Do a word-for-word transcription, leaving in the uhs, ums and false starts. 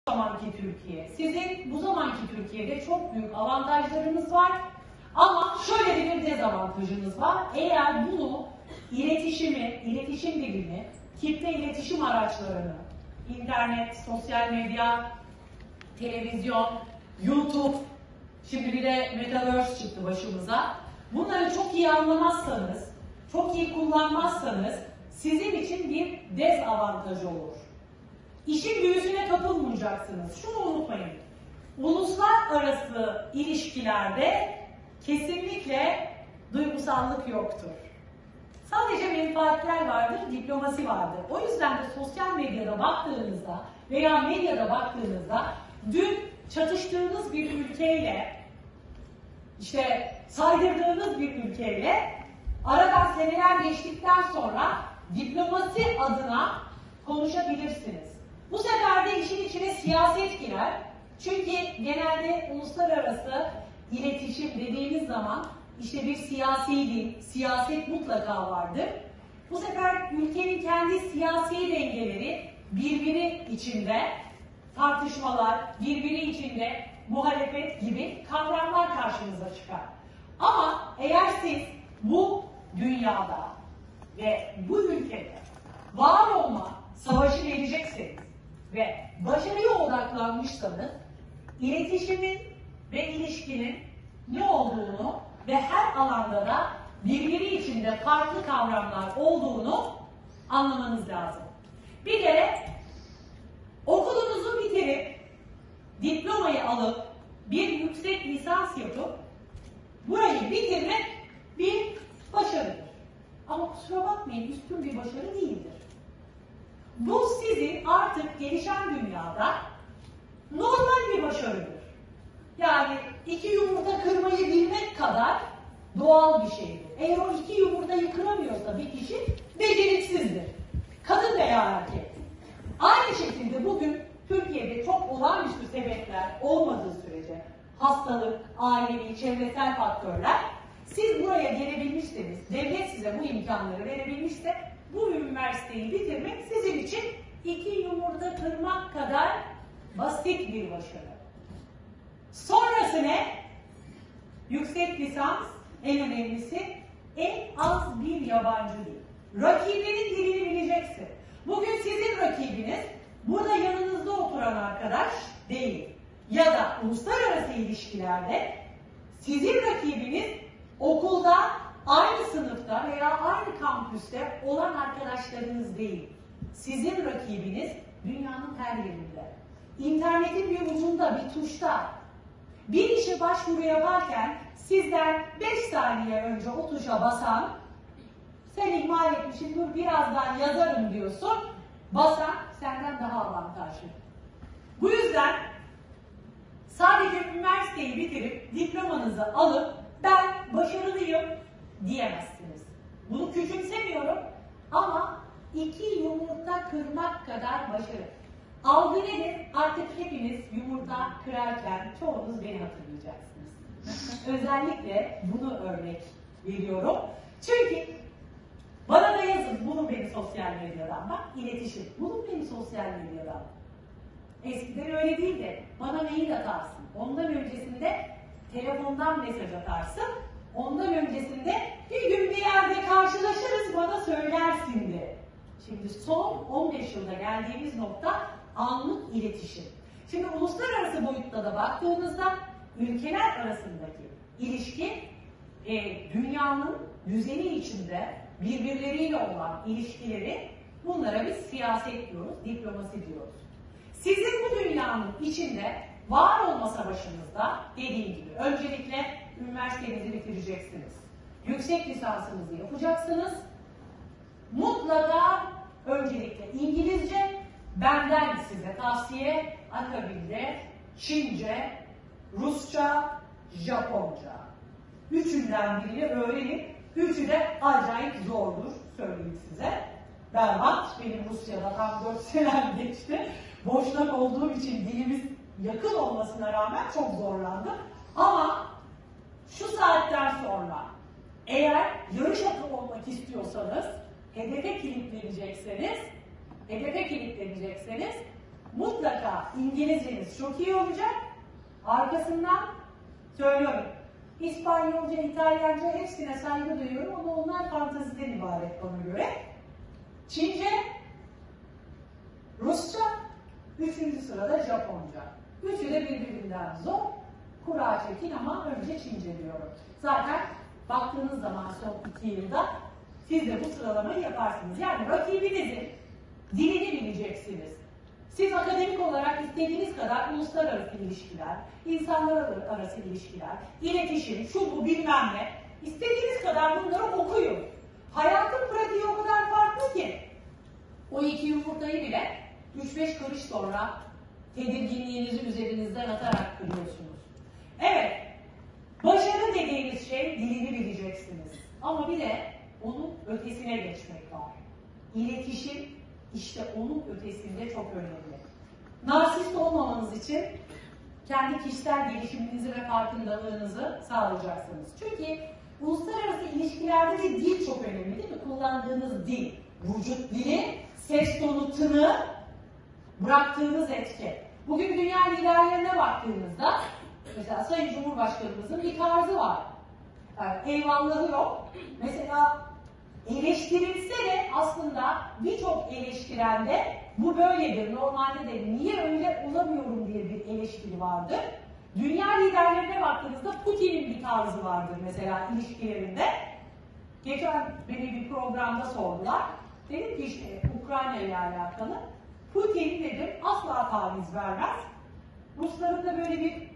zamanki Türkiye. Sizin bu zamanki Türkiye'de çok büyük avantajlarınız var ama şöyle bir dezavantajınız var. Eğer bunu iletişimi, iletişim dilini, kitle iletişim araçlarını, internet, sosyal medya, televizyon, YouTube, şimdi bir de Metaverse çıktı başımıza. Bunları çok iyi anlamazsanız, çok iyi kullanmazsanız sizin için bir dezavantaj olur. İşin büyüsüne kapılmayacaksınız. Şunu unutmayın. Uluslararası ilişkilerde kesinlikle duygusallık yoktur. Sadece menfaatler vardır, diplomasi vardır. O yüzden de sosyal medyada baktığınızda veya medyada baktığınızda dün çatıştığınız bir ülkeyle, işte saydırdığınız bir ülkeyle aradan seneler geçtikten sonra diplomasi adına konuşabilirsiniz. Bu sefer de işin içine siyaset girer. Çünkü genelde uluslararası iletişim dediğimiz zaman işte bir siyasi dil, siyaset mutlaka vardır. Bu sefer ülkenin kendi siyasi dengeleri birbiri içinde tartışmalar, birbiri içinde muhalefet gibi kavramlar karşınıza çıkar. Ama eğer siz bu dünyada ve bu ülkede var olma savaşı verecekseniz ve başarıya odaklanmışsanız iletişimin ve ilişkinin ne olduğunu ve her alanda da birbiri içinde farklı kavramlar olduğunu anlamanız lazım. Bir kere okulunuzu bitirip diplomayı alıp bir yüksek lisans yapıp burayı bitirmek bir başarıdır. Ama kusura bakmayın, üstün bir başarı değildir. Bu sizin artık gelişen dünyada normal bir başarıdır. Yani iki yumurta kırmayı bilmek kadar doğal bir şeydir. Eğer o iki yumurtayı kıramıyorsa bir kişi beceriksizdir. Kadın veya erkek. Aynı şekilde bugün Türkiye'de çok olağanüstü sebepler olmadığı sürece hastalık, ailevi, çevresel faktörler, siz buraya gelebilmişseniz, devlet size bu imkanları verebilmişse bu üniversiteyi bitirmek sizin için iki yumurta kırmak kadar basit bir başarı. Sonrası ne? Yüksek lisans, en önemlisi en az bir yabancı dil. Rakibinin dilini bileceksin. Bugün sizin rakibiniz burada yanınızda oturan arkadaş değil. Ya da uluslararası ilişkilerde sizin rakibiniz okulda, aynı sınıfta veya aynı kampüste olan arkadaşlarınız değil. Sizin rakibiniz dünyanın her yerinde. İnternetin bir ucunda, bir tuşta. Bir işe başvuru yaparken sizden beş saniye önce o tuşa basan, sen ihmal etmişsin, dur birazdan yazarım diyorsun, basan senden daha avantajlı. Bu yüzden sadece üniversiteyi bitirip diplomanızı alıp ben başarılıyım diyemezsiniz. Bunu küçümsemiyorum ama iki yumurta kırmak kadar başarı. Algı nedir? Artık hepiniz yumurta kırarken çoğunuz beni hatırlayacaksınız. Özellikle bunu örnek veriyorum. Çünkü bana da yazın, bulun beni sosyal medyadan. Bak iletişim, bulun beni sosyal medyadan. Eskiden öyle değildi. Bana mail atarsın. Ondan öncesinde telefondan mesaj atarsın. Ondan öncesinde bir gün bir yerde karşılaşırız, bana söylersin de. Şimdi son on beş yılda geldiğimiz nokta anlık iletişim. Şimdi uluslararası boyutta da baktığımızda ülkeler arasındaki ilişki e, dünyanın düzeni içinde birbirleriyle olan ilişkileri, bunlara biz siyaset diyoruz, diplomasi diyoruz. Sizin bu dünyanın içinde var olma savaşınızda dediğim gibi öncelikle üniversitenizi bitireceksiniz. Yüksek lisansınızı yapacaksınız. Mutlaka öncelikle İngilizce, benden size tavsiye, akabinde Çince, Rusça, Japonca. Üçünden birini öğrenin. Üçü de acayip zordur, söyleyeyim size. Berbat, benim Rusya'da tam dört senem geçti. Boşnak olduğum için dilimiz yakın olmasına rağmen çok zorlandım. Ama şu saatten sonra eğer yarış atı olmak istiyorsanız, hedefe kilitlenecekseniz, hedefe kilitlenecekseniz mutlaka İngilizceniz çok iyi olacak. Arkasından söylüyorum. İspanyolca, İtalyanca hepsine saygı duyuyorum ama onlar fanteziden ibaret bana göre. Çince, Rusça, üçüncü sırada Japonca. Üçü de birbirinden zor. Kura çekin ama önce Çince diyorum. Zaten baktığınız zaman son iki yılda siz de bu sıralamayı yaparsınız. Yani rakibinizin dilini bileceksiniz. Siz akademik olarak istediğiniz kadar uluslararası ilişkiler, insanlar arası ilişkiler, iletişim, şu bu bilmem ne, istediğiniz kadar bunları okuyun. Hayatın pratiği o kadar farklı ki, o iki yumurtayı bile üç beş karış sonra tedirginliğinizi üzerinizden atarak kırıyorsunuz. Evet, başarı dediğiniz şey dilini bileceksiniz. Ama bir de onun ötesine geçmek var. İletişim, İşte onun ötesinde çok önemli. Narsist olmamanız için kendi kişisel gelişiminizi ve farkındalığınızı sağlayacaksınız. Çünkü uluslararası ilişkilerde de dil çok önemli değil mi? Kullandığınız dil, vücut dili, ses tonu, tını, bıraktığınız etki. Bugün dünya liderlerine baktığınızda, mesela Sayın Cumhurbaşkanımızın bir tarzı var. Yani eyvallahı yok. Mesela eleştirilse de aslında birçok eleştirende bu böyledir. Normalde de niye öyle olamıyorum diye bir eleştiri vardır. Dünya liderlerine baktığınızda Putin'in bir tarzı vardır mesela ilişkilerinde. Geçen beni bir programda sordular. Dedim ki işte Ukrayna ile alakalı. Putin dedim asla taviz vermez. Rusların da böyle bir